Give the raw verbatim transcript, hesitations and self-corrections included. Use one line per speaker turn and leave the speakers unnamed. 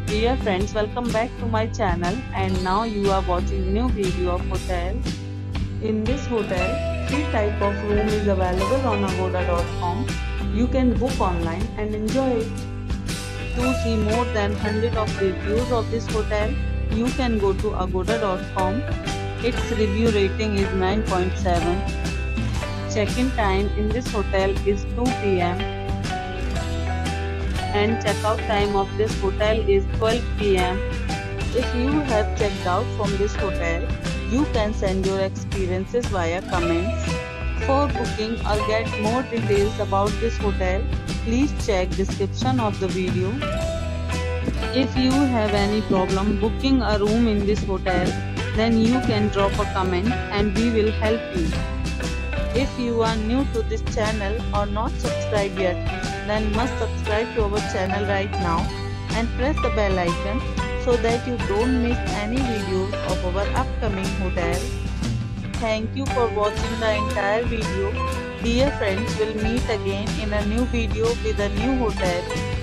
Dear friends, welcome back to my channel, and now you are watching new video of hotel. In this hotel, three type of room is available on agoda dot com. You can book online and enjoy it. To see more than one hundred of reviews of this hotel, you can go to agoda dot com. Its review rating is nine point seven. Check-in time in this hotel is two p m and checkout time of this hotel is twelve p m If you have checked out from this hotel, you can send your experiences via comments. For booking or get more details about this hotel, please check description of the video. If you have any problem booking a room in this hotel, then you can drop a comment and we will help you. If you are new to this channel or not subscribed yet, then must subscribe to our channel right now and press the bell icon so that you don't miss any videos of our upcoming hotel. Thank you for watching the entire video. Dear friends, we'll meet again in a new video with a new hotel.